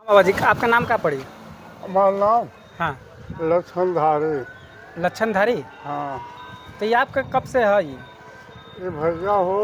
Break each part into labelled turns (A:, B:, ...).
A: बाबा जी आपका नाम क्या पड़ी?
B: हमारा नाम
A: हाँ,
B: लक्षणधारी।
A: लच्छनधारी।
B: हाँ,
A: तो ये आपका कब से है ये?
B: ये भैया हो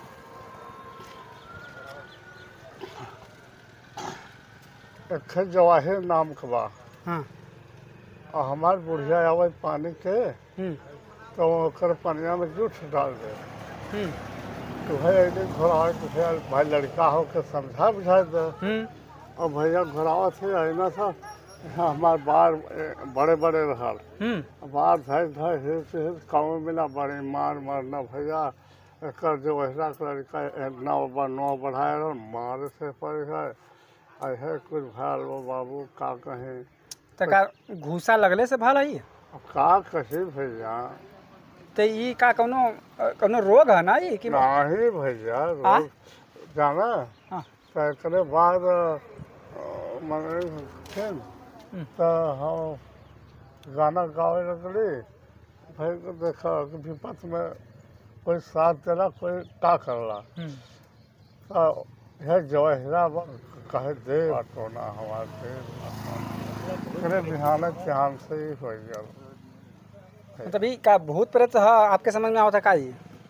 B: एक जवाहिर नाम का बा।
A: हाँ।
B: और हमार बुढ़िया आवे पानी के
A: हम्म।
B: तो ओकर पनिया में जूठ डाल दे।
A: हम्म।
B: तो भाई अइले घोड़ा के भाई लड़का हो के समझा बुझा दे। और भैया घोड़ावा से अइना था हमार बार बड़े बड़े रहल। बार धर धर हिल गाँव में ना बड़े मार मारना भैया एकर जो वहरा के लड़का नौ बढ़ाए रहो मारे से पड़े है। अहे कुछ भैल वो बाबू का कहें
A: तका घूसा लगले से भल है?
B: का कही भैया।
A: तो ये का कोनो रोग है ना ये कि?
B: नहीं भैया रोग जाना।
A: हाँ।
B: तो एकरे बाद मने तो हम गाना गावे लगली। भाई को देखा कि विपत में कोई साथ देला कोई का करला। तो यह जवाहिरा कहे दे टोना हमारे दे बिहान चांद से ही हो गया।
A: मतलब ये का भूत प्रेत है आपके समझ में आवता का ये?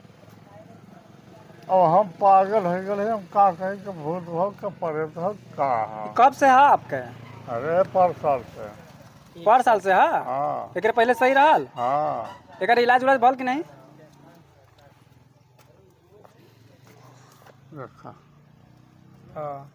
B: अब हम पागल हो गए हम का कहें कि भूत भाव का प्रेत हो का।
A: कब से है आपके?
B: अरे परसाल से।
A: पर साल से है?
B: हाँ।
A: एक पहले सही रहल?
B: हाँ।
A: एक इलाज उलाज भल कि नहीं?
B: देखा
A: हाँ।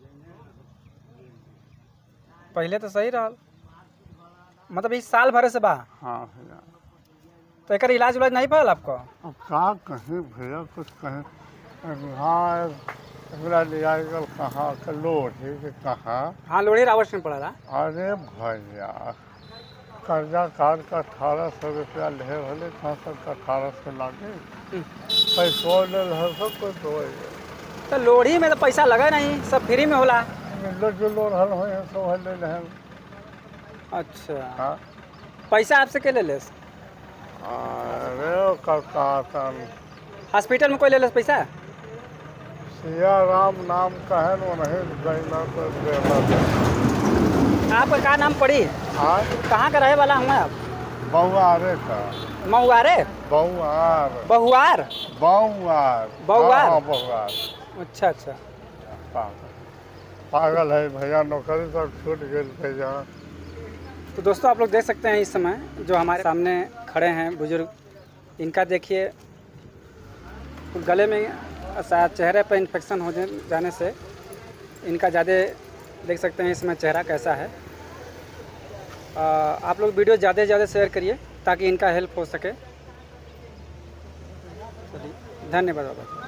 A: पहले तो सही रहल मतलब इस साल भरे से बा।
B: हाँ भैया।
A: तो एक इलाज उलाज नहीं भल आपको?
B: अब का कहें भैया कुछ कहें। हाँ मेरा लिया गल कहाँ के लोढ़ी के कहाँ।
A: हाँ, लोढ़ी रावत में पड़ा रहा।
B: अरे भैया कर्जा कार्ड का 1800 रुपया ले भले कहाँ से 1800 लागे पैसों ले सब कुछ हो।
A: तो लोढ़ी में तो पैसा लगा नहीं, सब फ्री में होला।
B: मिलो जुलो रहल हो सो ले लेहन।
A: अच्छा।
B: हाँ।
A: पैसा आपसे के ले लेस?
B: अरे कहा
A: हॉस्पिटल में कोई ले लेस पैसा?
B: सिया राम नाम कहन वो नहीं गईना तो देना।
A: आपका क्या नाम पड़ी?
B: हाँ।
A: कहाँ का रहे वाला हूँ आप?
B: बहुआरे का।
A: महुआरे?
B: बहुआर।
A: बहुआर?
B: बहुआर।
A: बहुआर?
B: हाँ बहुआर।
A: अच्छा अच्छा।
B: पागल है भैया नौकरी सब छूट गई भैया।
A: तो दोस्तों आप लोग देख सकते हैं इस समय जो हमारे सामने खड़े हैं बुजुर्ग, इनका देखिए गले में शायद चेहरे पर इन्फेक्शन हो जाने से इनका ज़्यादा देख सकते हैं इसमें चेहरा कैसा है। आप लोग वीडियो ज़्यादा से ज़्यादा शेयर करिए ताकि इनका हेल्प हो सके। चलिए धन्यवाद बाबा।